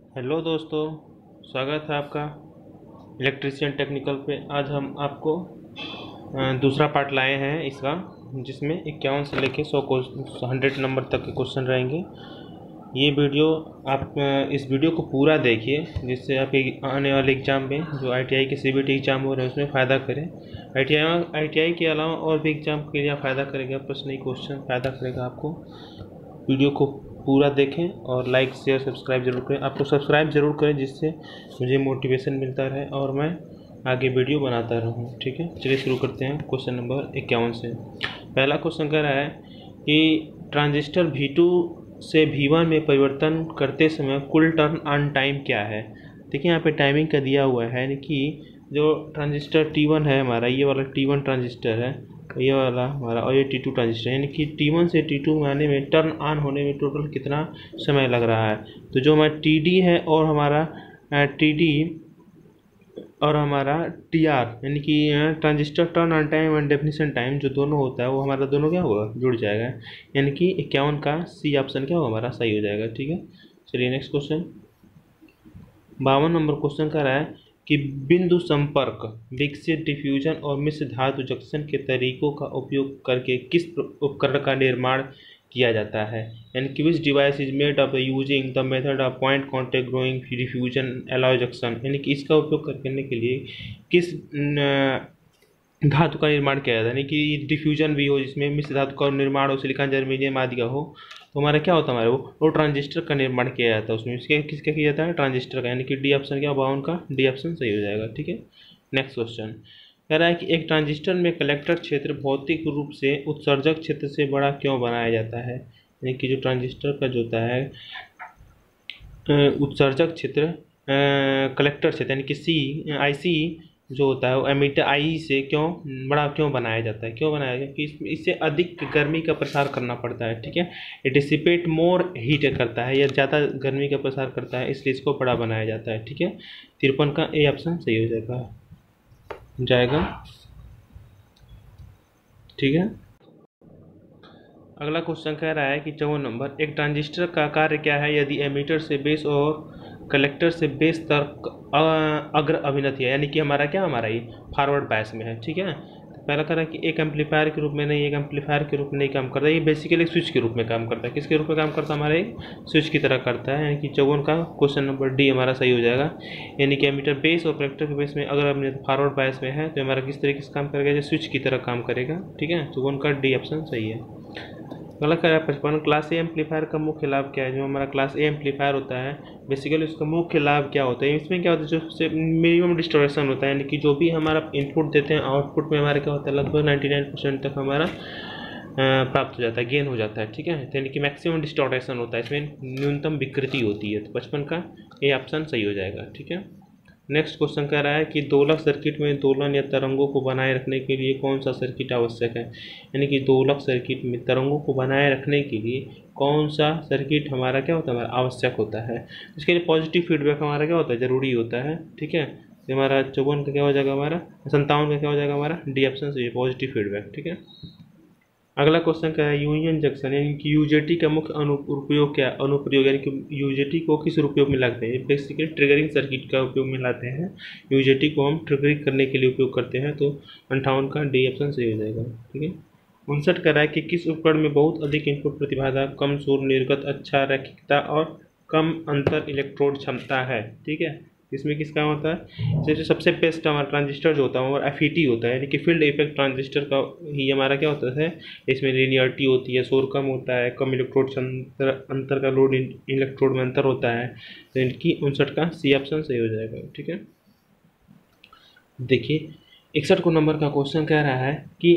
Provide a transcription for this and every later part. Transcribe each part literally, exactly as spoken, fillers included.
Hello दोस्तों, स्वागत है आपका इलेक्ट्रीशियन टेक्निकल पे। आज हम आपको अ, दूसरा पार्ट लाए हैं इसका, जिसमें इक्यावन से लेके सौ क्वेश्चन हंड्रेड नंबर तक के क्वेश्चन रहेंगे। ये वीडियो आप अ, इस वीडियो को पूरा देखिए, जिससे आप एक आने वाले एग्ज़ाम में जो आईटीआई के सीबीटी एग्ज़ाम हो रहे हैं उसमें फ़ायदा करें। आईटीआई आईटीआई के अलावा और भी एग्ज़ाम के लिए फ़ायदा करेगा, प्रश्न क्वेश्चन फ़ायदा करेगा आपको। वीडियो को पूरा देखें और लाइक शेयर सब्सक्राइब जरूर करें। आपको सब्सक्राइब जरूर करें, जिससे मुझे मोटिवेशन मिलता रहे और मैं आगे वीडियो बनाता रहूं। ठीक है, चलिए शुरू करते हैं क्वेश्चन नंबर इक्यावन से। पहला क्वेश्चन कह रहा है कि ट्रांजिस्टर वी टू से वी वन में परिवर्तन करते समय कुल टर्न ऑन टाइम क्या है। देखिए यहाँ पे टाइमिंग का दिया हुआ है, यानी कि जो ट्रांजिस्टर टी वन है हमारा, ये वाला टी वन ट्रांजिस्टर है, ये वाला हमारा, और ये टी टू ट्रांजिस्टर, यानी कि टी वन से टी टू में आने में टर्न ऑन होने में टोटल कितना समय लग रहा है। तो जो हमारा टी डी है और हमारा टी डी और हमारा टी आर, यानी कि transistor turn on time and definition time जो दोनों होता है वो हमारा दोनों क्या होगा, जुड़ जाएगा। यानी कि इक्यावन का सी ऑप्शन क्या होगा हमारा, सही हो जाएगा। ठीक है, चलिए नेक्स्ट क्वेश्चन। बावन नंबर क्वेश्चन का रहा है कि बिंदु संपर्क, विकसित, डिफ्यूजन और मिश्र धातु जंक्शन के तरीकों का उपयोग करके किस उपकरण का निर्माण किया जाता है। यानी कि which device is made of using the method of point contact growing diffusion alloy junction, यानी कि इसका उपयोग करने के लिए किस धातु का निर्माण किया जाता है। यानी कि डिफ्यूजन भी हो, जिसमें मिश्र धातु का निर्माण हो, सिलिकॉन, जर्मेनियम आदि का हो, तो हमारा क्या होता है, हमारे वो वो ट्रांजिस्टर का निर्माण किया जाता है उसमें। इसके किसका किया जाता है, ट्रांजिस्टर का, यानी कि डी ऑप्शन क्या, बावन का डी ऑप्शन सही हो जाएगा। ठीक है, नेक्स्ट क्वेश्चन कह रहा है कि एक ट्रांजिस्टर में कलेक्टर क्षेत्र भौतिक रूप से उत्सर्जक क्षेत्र से बड़ा क्यों बनाया जाता है। यानी कि जो ट्रांजिस्टर का जो होता है उत्सर्जक क्षेत्र, कलेक्टर क्षेत्र, यानी कि सी आई सी जो होता है वो एमीटर आई से क्यों बड़ा क्यों बनाया जाता है, क्यों बनाया जाता है कि इससे अधिक गर्मी का प्रसार करना पड़ता है। ठीक है, ये डिसिपेट मोर हीट करता है, या ज़्यादा गर्मी का प्रसार करता है, इसलिए इसको बड़ा बनाया जाता है। ठीक है, तिरपन का ए ऑप्शन सही हो जाएगा जाएगा ठीक है, अगला क्वेश्चन कह रहा है कि चौवन नंबर, एक ट्रांजिस्टर का कार्य क्या है यदि एमीटर से बेस और कलेक्टर से बेस तक अग्र अभिनति है। यानी कि हमारा क्या, हमारा ये फॉरवर्ड बायस में है। ठीक है, तो पहला कह रहा है कि एक एम्पलीफायर के रूप में नहीं, एक एम्पलीफायर के रूप में नहीं काम करता, ये बेसिकली एक स्विच के रूप में काम करता है। किसके रूप में काम करता है, हमारा एक स्विच की तरह करता है। यानी कि चौवन का क्वेश्चन नंबर डी हमारा सही हो जाएगा। यानी कि एमीटर बेस और कलेक्टर के बेस में अगर अभिनति फॉरवर्ड बायस में है तो हमारा किस तरीके से काम करेगा, जो स्विच की तरह काम करेगा। ठीक है, चौवन का डी ऑप्शन सही है। अगला कह रहा है पचपन, क्लास ए एम्पलीफायर का मुख्य लाभ क्या है। जो हमारा क्लास ए एम्पलीफायर होता है, बेसिकली उसका मुख्य लाभ क्या होता है, इसमें क्या होता है, जो सबसे मिनिमम डिस्टोरेशन होता है। यानी कि जो भी हमारा इनपुट देते हैं आउटपुट में हमारा क्या होता है, लगभग नाइन्टी नाइन परसेंट तक हमारा प्राप्त हो जाता है, गेन हो जाता है। ठीक है, तो यानी कि मैक्सिमम डिस्टोरेशन होता है, इसमें न्यूनतम विकृति होती है। तो पचपन का ए ऑप्शन सही हो जाएगा। ठीक है, नेक्स्ट क्वेश्चन कह रहा है कि दोलक सर्किट में दोलन या तरंगों को बनाए रखने के लिए कौन सा सर्किट आवश्यक है। यानी कि दोलक सर्किट में तरंगों को बनाए रखने के लिए कौन सा सर्किट हमारा क्या होता है, हमारा आवश्यक होता है। इसके लिए पॉजिटिव फीडबैक हमारा क्या होता है, ज़रूरी होता है। ठीक है, तो हमारा चौवन का क्या हो जाएगा, हमारा संतावन का क्या हो जाएगा, हमारा डी ऑप्शन से पॉजिटिव फीडबैक। ठीक है, अगला क्वेश्चन क्या है, यूनियन जंक्शन, यानी कि यूजेटी का मुख्य अनुप्रयोग क्या, अनुप्रयोग यानी कि यूजेटी को किस उपयोग में लाते हैं। बेसिकली ट्रिगरिंग सर्किट का उपयोग में लाते हैं, यूजेटी को हम ट्रिगरिंग करने के लिए उपयोग करते हैं। तो अंठावन का डी ऑप्शन सही हो जाएगा। ठीक है, उनसठ कर रहा है कि किस उपकरण में बहुत अधिक इनपुट प्रतिबाधा, कम शोर निर्गत, अच्छा रैखिकता और कम अंतर इलेक्ट्रोड क्षमता है। ठीक है, इसमें किसका होता है, जैसे सबसे बेस्ट हमारा ट्रांजिस्टर जो होता है और एफ ई टी होता है, यानी कि फील्ड इफेक्ट ट्रांजिस्टर का ही हमारा क्या होता है, इसमें लिनियरिटी होती है, शोर कम होता है, कम इलेक्ट्रोड अंतर अंतर का लोड इलेक्ट्रोड में अंतर होता है। तो इनकी उनसठ का सी ऑप्शन सही हो जाएगा। ठीक है, देखिए इकसठ को नंबर का क्वेश्चन कह रहा है कि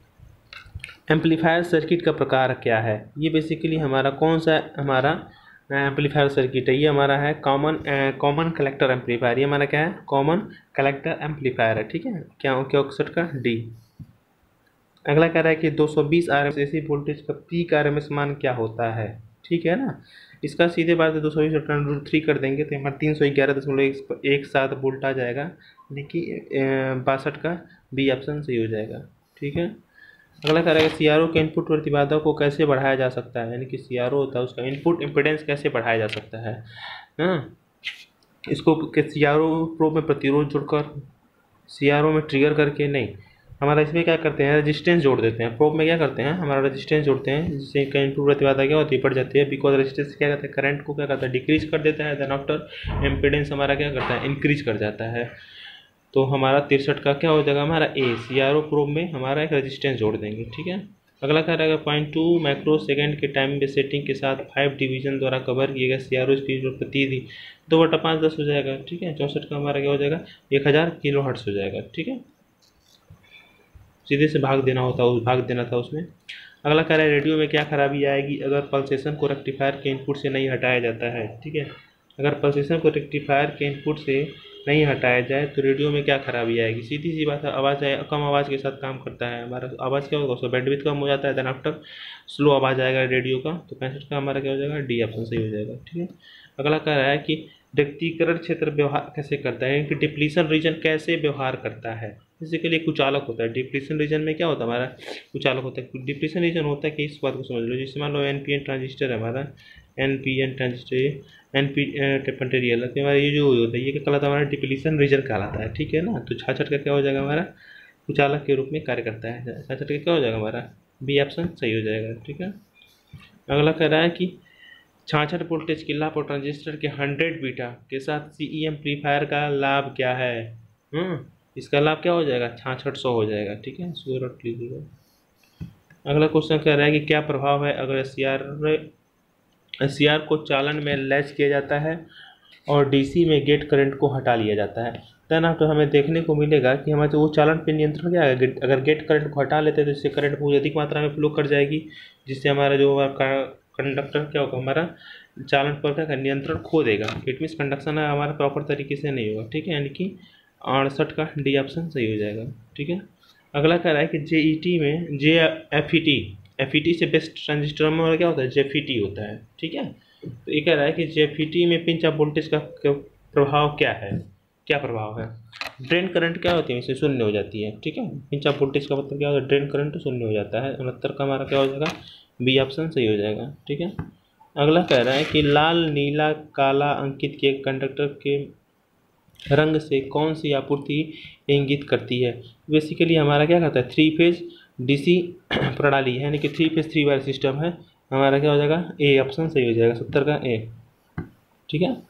एम्पलीफायर सर्किट का प्रकार क्या है। ये बेसिकली हमारा कौन सा हमारा एम्पलीफायर सर्किट है, ये हमारा है कॉमन कॉमन कलेक्टर एम्पलीफायर। ये हमारा क्या है, कॉमन कलेक्टर एम्पलीफायर है। ठीक है, क्या क्या इकसठ का डी। अगला कह रहा है कि दो सौ बीस R M S AC voltage का पीक आर एम एस मान क्या होता है। ठीक है ना, इसका सीधे बात है दो सौ बीस रूट थ्री कर देंगे तो हमारा तीन सौ ग्यारह दशमलव एक सात वोल्ट आ जाएगा। लेकिन बासठ का बी ऑप्शन सही हो जाएगा। ठीक है, अगला कह रहा है सी आर ओ के इनपुट प्रतिबाधा को कैसे बढ़ाया जा सकता है। यानी कि सी आर ओ होता है उसका इनपुट इम्पिडेंस कैसे बढ़ाया जा सकता है। हाँ, इसको सी आर ओ प्रोब में प्रतिरोध जोड़कर, सी आर ओ में ट्रिगर करके नहीं, हमारा इसमें क्या करते हैं, रेजिस्टेंस जोड़ देते हैं। प्रोब में क्या करते हैं, हमारा रेजिस्टेंस जोड़ते हैं, जिससे का इनपुट प्रतिबाधा क्या होती है, बढ़ जाती है। बिकॉज रेजिस्टेंस क्या करता है, करंट को क्या करता है, डिक्रीज कर देता है। देन आफ्टर इम्पीडेंस हमारा क्या करता है, इंक्रीज कर जाता है। तो हमारा तिरसठ का क्या हो जाएगा, हमारा ए। सी आर ओ प्रोब में हमारा एक रेजिस्टेंस जोड़ देंगे, ठीक है। अगला क्या रहेगा, पॉइंट टू माइक्रो सेकेंड के टाइम बेस सेटिंग के साथ फाइव डिवीजन द्वारा कवर किए गए सी आर ओ स्पीड और प्रति दी दो बटा पाँच दस हो जाएगा, ठीक है। चौंसठ का हमारा क्या हो जाएगा, एक हज़ार किलो हर्ट्स हो जाएगा, ठीक है। सीधे से भाग देना होता है, उस भाग देना था उसमें। अगला कह रहा है, रेडियो में क्या खराबी आएगी अगर पल्सेशन को रेक्टिफायर के इनपुट से नहीं हटाया जाता है, ठीक है। अगर पल्सेशन को रेक्टिफायर के इनपुट से नहीं हटाया जाए तो रेडियो में क्या खराबी आएगी। सीधी सी बात है, आवाज़ है, कम आवाज़ के साथ काम करता है हमारा, आवाज़ क्या होगा, उसका बैंडविड्थ कम हो जाता है। देन आफ्टर स्लो आवाज़ आएगा रेडियो का। तो पैंसठ का हमारा क्या हो जाएगा, डी ऑप्शन सही हो जाएगा, ठीक है। अगला कह रहा है कि व्यक्तिकरण क्षेत्र व्यवहार कैसे करता है, कि डिप्लीशन रीजन कैसे व्यवहार करता है। बेसिकली कुचालक होता है। डिप्लीशन रीजन में क्या होता है, हमारा कुचालक होता है। डिप्लीशन रीजन होता है कि इस बात को समझ लो, जैसे मान लो एन पी एन ट्रांजिस्टर है हमारा, N P N transistor, N P material है, हमारा ये जो होता है ये क्या कहलाता है, हमारा डिप्लीशन रीजन कहलाता है, ठीक है ना। तो छाछठ का क्या हो जाएगा, हमारा कुचालक के रूप में कार्य करता है। छाछठ का क्या हो जाएगा, हमारा बी ऑप्शन सही हो जाएगा, ठीक है। अगला कह रहा है कि छाछठ वोल्टेज के लाभ और ट्रांजिस्टर के हंड्रेड बीटा के साथ सी ई एम्पलीफायर का लाभ क्या है। हम्म इसका लाभ क्या हो जाएगा, छाछठ सौ हो जाएगा, ठीक है, सो रख लीजिएगा। अगला क्वेश्चन कह रहा है कि क्या प्रभाव है अगर S C R S C R को चालन में लैच किया जाता है और डी सी में गेट करंट को हटा लिया जाता है। देन आफ्टर हमें देखने को मिलेगा कि हमारे वो चालन पे नियंत्रण क्या है, अगर गेट करंट को हटा लेते हैं तो इससे करंट बहुत अधिक मात्रा में फ्लो कर जाएगी, जिससे हमारा जो कंडक्टर क्या होगा, हमारा चालन पर क्या नियंत्रण खो देगा। इट मीन्स कंडक्शन हमारा प्रॉपर तरीके से नहीं होगा, ठीक है। यानी कि अड़सठ का डी ऑप्शन सही हो जाएगा, ठीक है। अगला कह रहा है कि जे ई टी में J F E T F E T से बेस्ट ट्रांजिस्टर में क्या होता है, जे एफ ई टी होता है, ठीक है। तो ये कह रहा है कि जे एफ ई टी में पिंच ऑफ वोल्टेज का प्रभाव क्या है, क्या प्रभाव है। ड्रेन करंट क्या होती है, इससे शून्य हो जाती है, ठीक है। पिंच ऑफ वोल्टेज का मतलब क्या होता है, ड्रेन करंट शून्य हो जाता है। उनहत्तर का हमारा क्या हो जाएगा, बी ऑप्शन सही हो जाएगा, ठीक है। अगला कह रहा है कि लाल नीला काला अंकित के कंडक्टर के रंग से कौन सी आपूर्ति इंगित करती है। बेसिकली हमारा क्या कहता है, थ्री फेज डीसी प्रणाली है, यानी कि three phase three wire system है। हमारा क्या हो जाएगा, ए ऑप्शन सही हो जाएगा, सत्तर का ए, ठीक है।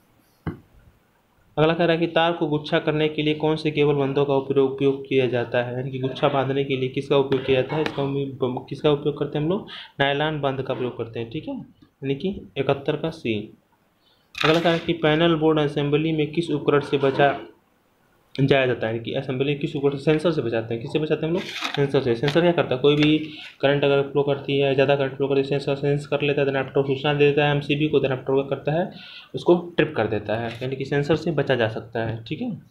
अगला कह रहा है कि तार को गुच्छा करने के लिए कौन से केबल बंधों का उपयोग उपयोग किया जाता है, यानी कि गुच्छा बांधने के लिए किसका उपयोग किया जाता है, इसका किसका उपयोग करते हैं हम लोग, नायलॉन बंध का प्रयोग करते हैं, ठीक है, यानी कि इकहत्तर का सी। अगला कह रहा है कि पैनल बोर्ड असेंबली में किस उपकरण से बचा जाया जाता है, कि असेंबली किस उपकरण से, सेंसर से बचाते हैं। किससे बचाते हैं हम लोग, सेंसर से। सेंसर क्या करता है, कोई भी करंट अगर फ्लो करती है, ज़्यादा करंट फ्लो करती है, सेंसर सेंस कर लेता है, देन आफ्टर सूचना दे देता है एमसीबी को, देन आफ्टर क्या करता है, उसको ट्रिप कर देता है, यानी कि सेंसर से बचा जा सकता है, ठीक है।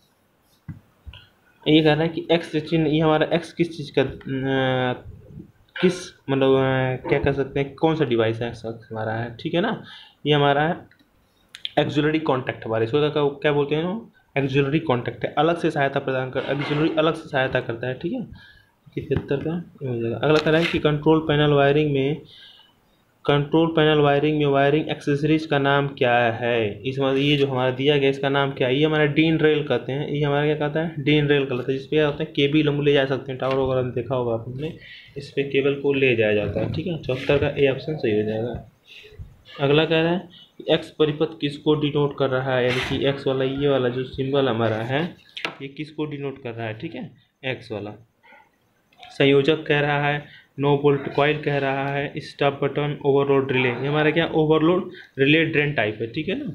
ये कह रहा है कि एक्स चिन्ह, ये हमारा एक्स किस चीज़ का आ, किस मतलब क्या कह सकते हैं, कौन सा डिवाइस है हमारा है, ठीक है ना। ये हमारा है एक्सिलरी कॉन्टैक्ट, हमारे इसको क्या बोलते हैं, एक्सिलरी कॉन्टैक्ट है, अलग से सहायता प्रदान कर, एक्सिलरी अलग से सहायता करता है, ठीक है। तिहत्तर का हो जाएगा। अगला कह रहा है कि कंट्रोल पैनल वायरिंग में कंट्रोल पैनल वायरिंग में वायरिंग एक्सेसरीज का नाम क्या है। इस ये जो हमारा दिया गया इसका नाम क्या है, ये हमारा डीन रेल कहते हैं, ये हमारा क्या कहता है, डीन रेल कहता है, जिसपे क्या होता है केबल हम ले जा सकते हैं, टावर वगैरह में देखा होगा आपने, इस पर केबल को ले जाया जाता है, ठीक है। चौहत्तर का ए ऑप्शन सही हो जाएगा। अगला कह रहा है एक्स परिपथ किसको डिनोट कर रहा है, यानी कि एक्स वाला ये वाला जो सिंबल हमारा है ये किसको डिनोट कर रहा है, ठीक है, एक्स वाला। संयोजक कह रहा है, नो वोल्ट कॉइल कह रहा है, स्टॉप बटन, ओवरलोड रिले, ये हमारा क्या ओवरलोड रिले ड्रेन टाइप है, ठीक है ना।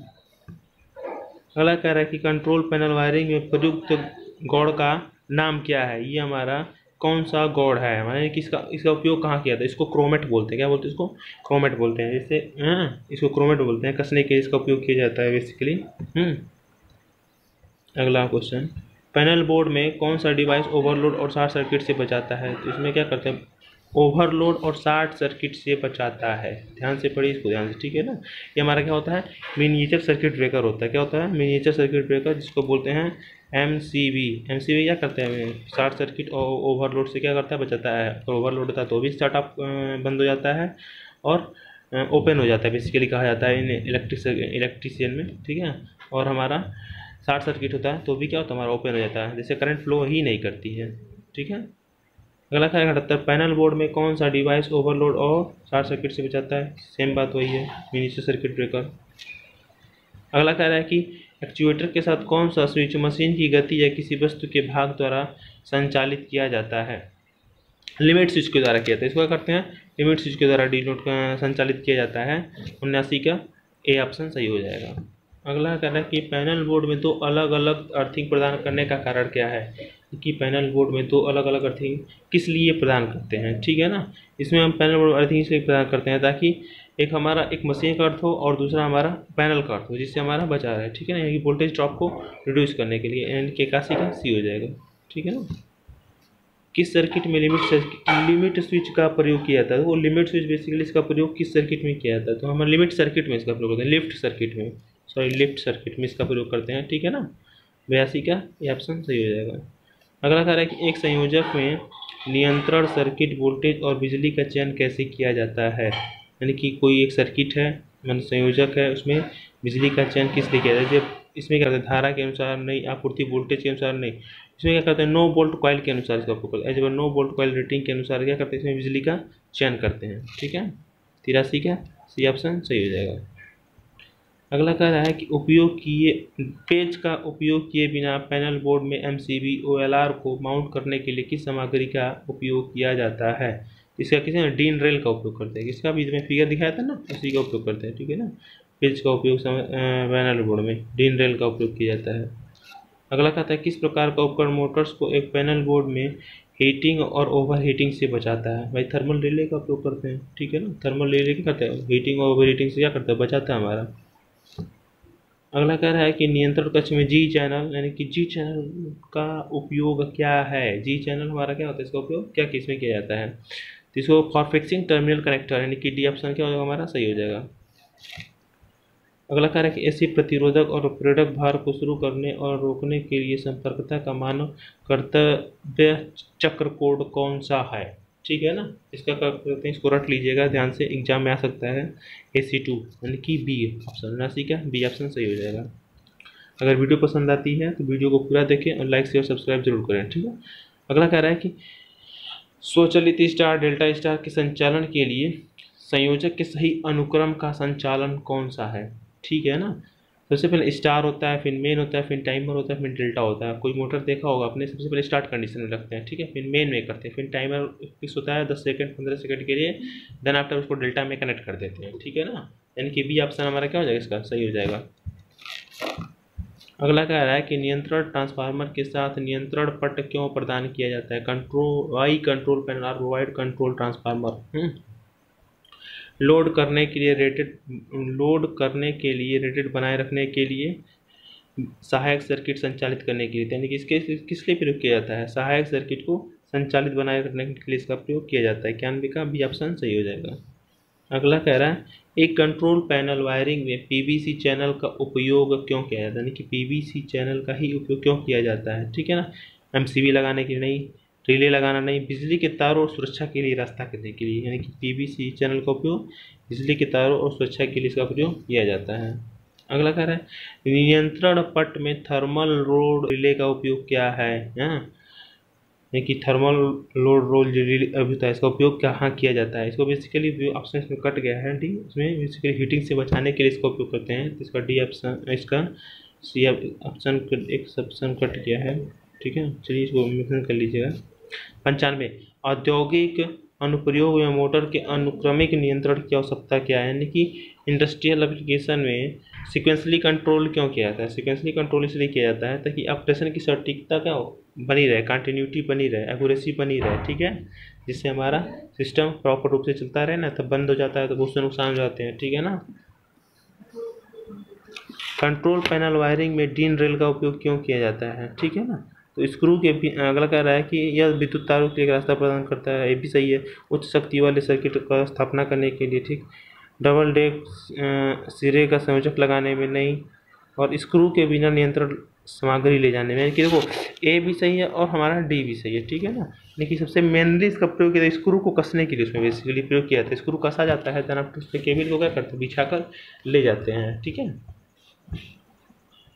अगला कह रहा है कि कंट्रोल पैनल वायरिंग में प्रयुक्त गौड़ का नाम क्या है, ये हमारा कौन सा गौड़ है, हमारे किसका इसका उपयोग कहाँ किया था, इसको क्रोमेट बोलते हैं, क्या बोलते हैं इसको, क्रोमेट बोलते हैं, जैसे हाँ इसको क्रोमेट बोलते हैं, कसने के इसका उपयोग किया जाता है बेसिकली। हम्म अगला क्वेश्चन, पैनल बोर्ड में कौन सा डिवाइस ओवरलोड और शॉर्ट सर्किट से बचाता है, तो इसमें क्या करते हैं, ओवरलोड और शॉर्ट सर्किट से बचाता है। ध्यान से पढ़िए इसको, ध्यान से, ठीक है ना। ये हमारा क्या होता है, मिनिएचर सर्किट ब्रेकर होता है, क्या होता है, मिनिएचर सर्किट ब्रेकर, जिसको बोलते हैं M C B. M C B क्या करते हैं, शॉर्ट सर्किट और ओवरलोड से क्या करता है, बचाता है। और ओवरलोड होता है तो भी स्टार्ट अप बंद हो जाता है और ओपन हो जाता है, बेसिकली कहा जाता है इन इलेक्ट्रिक इलेक्ट्रिशियन में, ठीक है। और हमारा शॉर्ट सर्किट होता है तो भी क्या होता है, हमारा ओपन हो जाता है, जैसे करंट फ्लो ही नहीं करती है। ठीक है। अगला क्या है अठहत्तर, पैनल बोर्ड में कौन सा डिवाइस ओवरलोड और शॉर्ट सर्किट से बचाता है? सेम बात वही है, मिनिएचर सर्किट ब्रेकर। अगला कह रहा है कि एक्चुएटर के साथ कौन सा स्विच मशीन की गति या किसी वस्तु के भाग द्वारा संचालित किया जाता है? लिमिट स्विच के द्वारा किया जाता है। इसको क्या करते हैं, लिमिट स्विच के द्वारा डिनोट संचालित किया जाता है। उन्यासी का ए ऑप्शन सही हो जाएगा। अगला कह रहा है कि पैनल बोर्ड में दो अलग अलग अर्थिंग प्रदान करने का कारण क्या है? कि पैनल बोर्ड में दो अलग अलग अर्थिंग किस लिए प्रदान करते हैं? ठीक है ना, इसमें हम पैनल बोर्ड अर्थिंग इसलिए प्रदान करते हैं ताकि एक हमारा एक मशीन का अर्थ हो और दूसरा हमारा पैनल का अर्थ हो, जिससे हमारा बचा रहे। ठीक है ना, ये वोल्टेज ड्रॉप को रिड्यूस करने के लिए। एंड के इक्यासी का सी हो जाएगा। ठीक है ना। किस सर्किट में लिमिट लिमिट स्विच का प्रयोग किया जाता है? वो लिमिट स्विच बेसिकली इसका प्रयोग किस सर्किट में किया जाता है? तो हम लिमिट सर्किट में इसका प्रयोग करते हैं, लिफ्ट सर्किट में, सॉरी लिफ्ट सर्किट में इसका प्रयोग करते हैं। ठीक है ना, बयासी का ये ऑप्शन सही हो जाएगा। अगला कह रहा है कि एक संयोजक में नियंत्रण सर्किट वोल्टेज और बिजली का चयन कैसे किया जाता है? यानी कि कोई एक सर्किट है, मान संयोजक है, उसमें बिजली का चयन किस लिए किया जाता है? इसमें क्या करते हैं, धारा के अनुसार नहीं, आपूर्ति वोल्टेज के अनुसार नहीं, इसमें क्या करते हैं, नो वोल्ट कॉइल के अनुसार इसका उपयोग, as no volt coil rating के अनुसार क्या करते हैं, इसमें बिजली का चयन करते हैं। ठीक है, तिरासी का सी ऑप्शन सही हो जाएगा। अगला कह रहा है कि उपयोग किए पेज का उपयोग किए बिना पैनल बोर्ड में एमसीबी ओएलआर को माउंट करने के लिए किस सामग्री का उपयोग किया जाता है? इसका किसी डीन रेल का उपयोग करते हैं। इसका भी इसमें फिगर दिखाया था ना, उसी का उपयोग करते हैं। ठीक है ना, पेज का उपयोग पैनल बोर्ड में डीन रेल का उपयोग किया जाता है। अगला कहता है किस प्रकार का उपकरण मोटर्स को एक पैनल बोर्ड में हीटिंग और ओवर हीटिंग से बचाता है? भाई थर्मल रिले का उपयोग करते हैं। ठीक है ना, थर्मल रिले क्या करता है, हीटिंग और ओवर हीटिंग से क्या करता है, बचाता है हमारा। अगला कह रहा है कि नियंत्रण कक्ष में जी चैनल यानी कि जी चैनल का उपयोग क्या है? जी चैनल हमारा क्या होता है, इसका उपयोग क्या किस में किया जाता है? तो इसको फॉर फिक्सिंग टर्मिनल कनेक्टर यानी कि डी ऑप्शन क्या होगा हमारा सही हो जाएगा। अगला कह रहा है कि एसी प्रतिरोधक और प्रेरक भार को शुरू करने और रोकने के लिए संपर्कता का मानव कर्तव्य चक्र कोड कौन सा है? ठीक है ना, इसका क्या करते हैं, इसको रट लीजिएगा ध्यान से, एग्जाम में आ सकता है। ए सी टू यानी कि बी ऑप्शन, नासी का बी ऑप्शन सही हो जाएगा। अगर वीडियो पसंद आती है तो वीडियो को पूरा देखें और लाइक शेयर सब्सक्राइब जरूर करें। ठीक है। अगला कह रहा है कि स्वचालित स्टार डेल्टा स्टार के संचालन के लिए संयोजक के सही अनुक्रम का संचालन कौन सा है? ठीक है ना, सबसे पहले स्टार होता है, फिर मेन होता है, फिर टाइमर होता है, फिर डेल्टा होता है। कोई मोटर देखा होगा आपने, सबसे पहले स्टार्ट कंडीशन में रखते हैं। ठीक है, फिर मेन में करते हैं, फिर टाइमर फिक्स होता है दस सेकंड पंद्रह सेकंड के लिए, देन आफ्टर उसको डेल्टा में कनेक्ट कर देते हैं। ठीक है ना, यानी कि बी ऑप्शन हमारा क्या हो जाएगा, इसका सही हो जाएगा। अगला कह रहा है कि नियंत्रण ट्रांसफार्मर के साथ नियंत्रण पट क्यों प्रदान किया जाता है? कंट्रोल वाई कंट्रोल पैनल और प्रोवाइड कंट्रोल ट्रांसफार्मर लोड करने के लिए रेटेड लोड करने के लिए रेटेड बनाए रखने के लिए, सहायक सर्किट संचालित करने के लिए, यानी कि इसके किस लिए प्रयोग किया जाता है? सहायक सर्किट को संचालित बनाए रखने के लिए इसका प्रयोग किया जाता है। इक्यानवे का बी ऑप्शन सही हो जाएगा। अगला कह रहा है एक कंट्रोल पैनल वायरिंग में पीवीसी चैनल का उपयोग क्यों किया जाता है? यानी कि पीवीसी चैनल का ही उपयोग क्यों किया जाता है? ठीक है ना, एमसीबी लगाने के लिए नहीं, रिले लगाना नहीं, बिजली के तारों और सुरक्षा के लिए रास्ता करने के लिए, यानी कि पीवीसी चैनल का उपयोग बिजली के तारों और सुरक्षा के लिए इसका प्रयोग किया जाता है। अगला कह रहा है नियंत्रण पट में थर्मल लोड रिले का उपयोग क्या है? हाँ, कि थर्मल लोड रोल रिले अभी होता है, इसका उपयोग कहाँ किया जाता है? इसको बेसिकली ऑप्शन इसमें कट गया है डी, इसमें बेसिकली हीटिंग से बचाने के लिए इसका उपयोग करते हैं। तो इसका डी ऑप्शन, इसका सी ऑप्शन एक ऑप्शन कट गया है। ठीक है, चलिए इसको मेंशन कर लीजिएगा। पंचानवे औद्योगिक अनुप्रयोग में मोटर के अनुक्रमिक नियंत्रण की आवश्यकता क्या है? यानी कि इंडस्ट्रियल एप्लीकेशन में सिक्वेंसली कंट्रोल क्यों किया जाता है? सिक्वेंसली कंट्रोल इसलिए किया जाता है ताकि ऑपरेशन की सटीकता क्या हो, बनी रहे, कंटिन्यूटी बनी रहे, एक्यूरेसी बनी रहे। ठीक है, जिससे हमारा सिस्टम प्रॉपर रूप से चलता रहे ना, तब बंद हो जाता है तो बहुत से नुकसान हो जाते हैं। ठीक है ना, कंट्रोल पैनल वायरिंग में डीन रेल का उपयोग क्यों किया जाता है? ठीक है ना, तो स्क्रू के भी अगला कह रहा है कि यह विद्युत तारों के लिए एक रास्ता प्रदान करता है, ये भी सही है, उच्च शक्ति वाले सर्किट का स्थापना करने के लिए। ठीक, डबल डेक सिरे का संयोजक लगाने में नहीं, और स्क्रू के बिना नियंत्रण सामग्री ले जाने में। यानी कि देखो ए भी सही है और हमारा डी भी सही है। ठीक है ना, लेकिन सबसे मेनली इसका प्रयोग किया स्क्रू को कसने के लिए, उसमें बेसिकली प्रयोग किया जाता है। स्क्रू कसा जाता है, देन आप उसके केबल को क्या करते हैं, बिछा कर ले जाते हैं। ठीक है,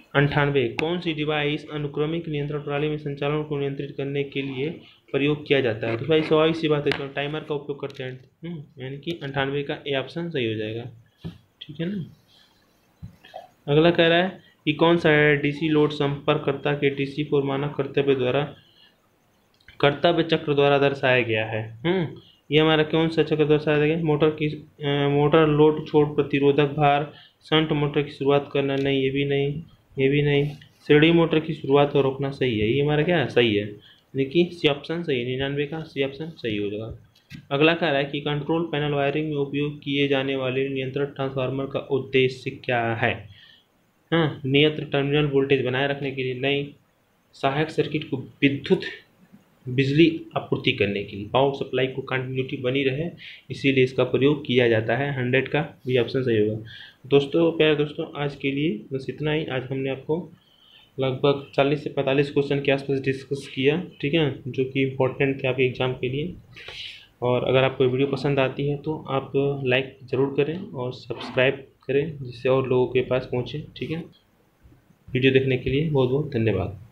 अंठानवे, कौन सी डिवाइस अनुक्रमिक नियंत्रण प्रणाली में संचालन को नियंत्रित करने के लिए प्रयोग किया जाता है? तो भाई स्वाभाविक सी बात है, तो टाइमर का उपयोग करते हैं, यानी कि अंठानवे का ए ऑप्शन सही हो जाएगा। ठीक है ना। अगला कह रहा है कि कौन सा डीसी लोड संपर्ककर्ता के डीसी फोर मानक कर्तव्य द्वारा कर्तव्य चक्र द्वारा दर्शाया गया है। हम्म ये हमारा कौन सा चक्र दर्शाया गया? मोटर की आ, मोटर लोड छोड़ प्रतिरोधक भार, शंट मोटर की शुरुआत करना, नहीं ये भी नहीं, ये भी नहीं, श्रेणी मोटर की शुरुआत और रोकना सही है। ये हमारा क्या सही है, देखिए सी ऑप्शन सही है, निन्यानवे का सी ऑप्शन सही हो जाएगा। अगला कह रहा है कि कंट्रोल पैनल वायरिंग में उपयोग किए जाने वाले नियंत्रण ट्रांसफार्मर का उद्देश्य क्या है? हाँ, नियंत्रण टर्मिनल वोल्टेज बनाए रखने के लिए, नहीं, सहायक सर्किट को विद्युत बिजली आपूर्ति करने के लिए, पावर सप्लाई को कंटिन्यूटी बनी रहे, इसीलिए इसका प्रयोग किया जाता है। हंड्रेड का भी ऑप्शन सही होगा। दोस्तों, प्यारे दोस्तों, आज के लिए बस इतना ही। आज हमने आपको लगभग चालीस से पैंतालीस क्वेश्चन के आसपास डिस्कस किया, ठीक है, जो कि इम्पोर्टेंट थे आपके एग्ज़ाम के लिए। और अगर आपको वीडियो पसंद आती है तो आप लाइक ज़रूर करें और सब्सक्राइब करें, जिससे और लोगों के पास पहुँचे। ठीक है, वीडियो देखने के लिए बहुत बहुत धन्यवाद।